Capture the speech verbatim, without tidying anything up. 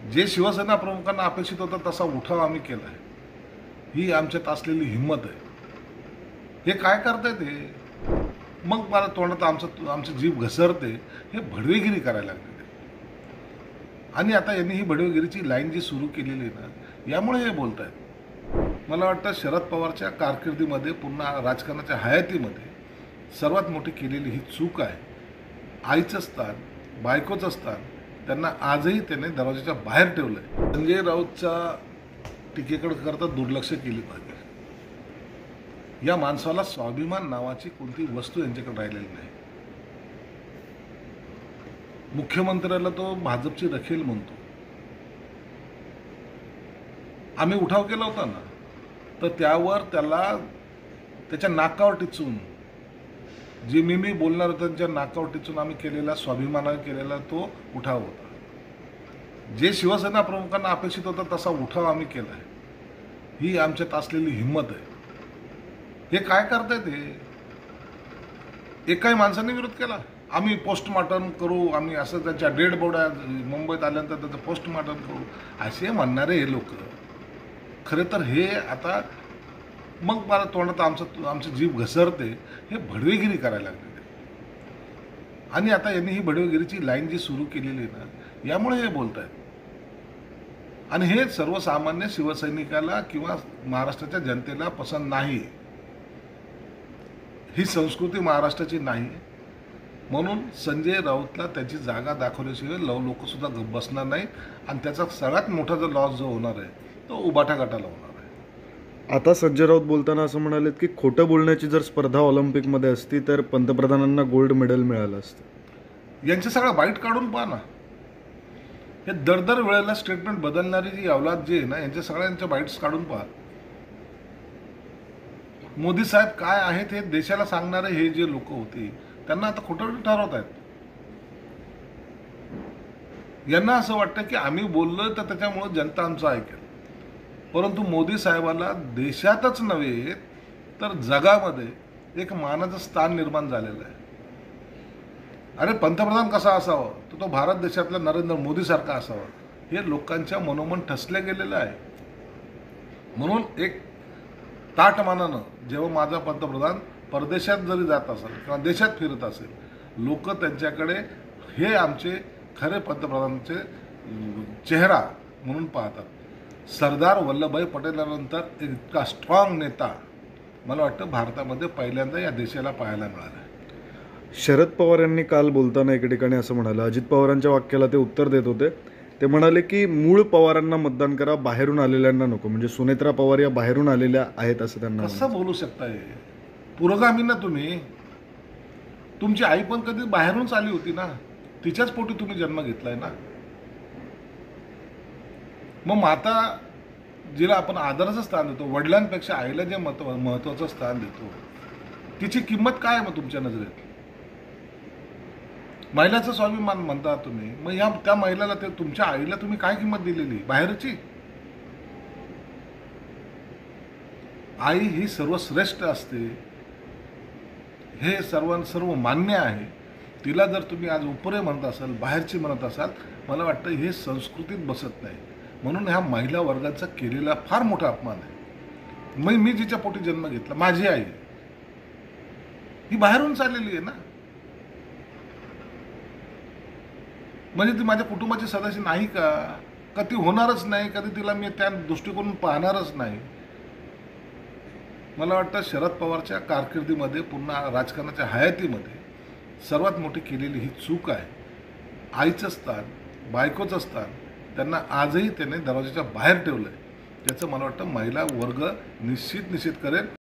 जे शिवसेना प्रमुखांना अपेक्षित होतं तसा उठाव आम्ही केला आहे. ही आमच्यात असलेली हिंमत आहे. हे काय करताय ते मग मला तोंडात आमचं आमची जीभ घसरते. हे भडवेगिरी करायला लागले आणि आता यांनी ही भडवेगिरीची लाईन जी सुरू केलेली आहे ना, यामुळे हे बोलत आहेत. मला वाटतं शरद पवारच्या कारकिर्दीमध्ये पुन्हा राजकारणाच्या हयातीमध्ये सर्वात मोठी केलेली ही चूक आहे. आईचं स्थान, बायकोचं स्थान त्यांना आजही त्याने दरवाजाच्या बाहेर ठेवलं आहे. संजय राऊतच्या टीकेकडे करता दुर्लक्ष केली पाहिजे. या माणसाला स्वाभिमान नावाची कोणती वस्तू यांच्याकडे राहिलेली नाही. मुख्यमंत्र्याला तो भाजपची रखेल म्हणतो. आम्ही उठाव केला होता ना, तर त्यावर त्याला त्याच्या नाकावर टिचून जे मी मी बोलणार होतं त्यांच्या नाकावर टिचून आम्ही केलेला स्वाभिमानाने केलेला तो उठाव होता. जे शिवसेना प्रमुखांना अपेक्षित होतं तसा उठाव आम्ही केला आहे. ही आमच्यात असलेली हिंमत आहे. हे काय करताय ते एकाही माणसाने विरोध केला. आम्ही पोस्टमार्टम करू, आम्ही असं त्यांच्या डेड बॉड्या मुंबईत आल्यानंतर त्याचं पोस्टमार्टम करू असे म्हणणारे हे लोक. खरे तर हे आता मग मला तोंडात आमचं आमची जीभ घसरते. हे भडवेगिरी करायला लागले आणि आता यांनी ही भडवेगिरीची लाईन जी सुरू केलेली आहे ना, यामुळे हे बोलत आहेत. आणि हे सर्वसामान्य शिवसैनिकाला किंवा महाराष्ट्राच्या जनतेला पसंत नाही. ही संस्कृती महाराष्ट्राची नाही. म्हणून संजय राऊतला त्याची जागा दाखवल्याशिवाय लव लोक सुद्धा गप्प बसणार नाही आणि त्याचा सगळ्यात मोठा जो लॉस जो होणार आहे तो उबाटा गटाला होणार आहे. आता संजय राऊत बोलताना असं म्हणालेत की खोटं बोलण्याची जर स्पर्धा ऑलिम्पिकमध्ये असती तर पंतप्रधानांना गोल्ड मेडल मिळालं असतं. यांचे सगळं बाईट काढून पहा ना. हे दरदर वेळेला स्टेटमेंट बदलणारी जी अवलाद जी आहे ना, यांच्या सगळ्यांच्या बाईट्स काढून पहा. मोदी साहेब काय आहेत हे देशाला सांगणारे हे जे लोक होते त्यांना आता खोटं ठरवत आहेत. यांना असं वाटतं की आम्ही बोललो तर त्याच्यामुळे जनता आमचं ऐकेल. परंतु मोदी साहेबाला देशातच नव्हे तर जगामध्ये एक मानाचं स्थान निर्माण झालेलं आहे. अरे पंतप्रधान कसा असावा, तर तो भारत देशातला नरेंद्र मोदी सारखा असावा हे लोकांच्या मनोमन ठसले गेलेलं आहे. म्हणून एक ताटमानानं जेव्हा माझा पंतप्रधान परदेशात जरी जात असेल किंवा देशात फिरत असेल, लोक त्यांच्याकडे हे आमचे खरे पंतप्रधानांचे चेहरा म्हणून पाहतात. सरदार वल्लभभाई पटेलांनंतर इतका स्ट्रॉंग नेता मला वाटतं भारतामध्ये पहिल्यांदा या देशाला पाहायला मिळाला. शरद पवार यांनी काल बोलताना एके ठिकाणी असं म्हणाले, अजित पवारांच्या वाक्याला ते उत्तर देत होते. ते म्हणाले की मूळ पवारांना मतदान करा, बाहेरून आलेल्यांना नको. म्हणजे सुनेत्रा पवार या बाहेरून आलेल्या आहेत असं त्यांना. कसं बोलू शकताय? पुरोगामी ना तुम्ही. तुमची आई पण कधी बाहेरूनच आली होती ना, तिच्याच पोटी तुम्ही जन्म घेतलाय ना. मग माता जिला आपण आदराचं स्थान देतो, वडिलांपेक्षा आईला जे महत्व महत्वाचं स्थान देतो, तिची किंमत काय आहे मग तुमच्या नजरेत? महिलाचं स्वाभिमान म्हणता तुम्ही, मग या त्या महिलाला ते तुमच्या आईला तुम्ही काय किंमत दिलेली बाहेरची? आई ही सर्वश्रेष्ठ असते हे सर्व सर्व मान्य आहे. तिला जर तुम्ही आज उपरे म्हणत असाल, बाहेरची म्हणत असाल, मला वाटतं हे संस्कृतीत बसत नाही. म्हणून ह्या महिला वर्गाचा केलेला फार मोठा अपमान आहे. मग मी जिच्या पोटी जन्म घेतला, माझी आई ही बाहेरून चाललेली आहे ना, म्हणजे ती माझ्या कुटुंबाची सदस्य नाही का? कधी होणारच नाही. कधी तिला मी त्या दृष्टिकोन पाहणारच नाही. मला वाटतं शरद पवारच्या कारकिर्दीमध्ये पुन्हा राजकारणाच्या हयातीमध्ये सर्वात मोठी केलेली ही चूक आहे. आईचं स्थान, बायकोचं स्थान त्यांना आजही त्याने दरवाजाच्या बाहेर ठेवलं आहे. त्याचं मला वाटतं महिला वर्ग निश्चित निषेध करेल.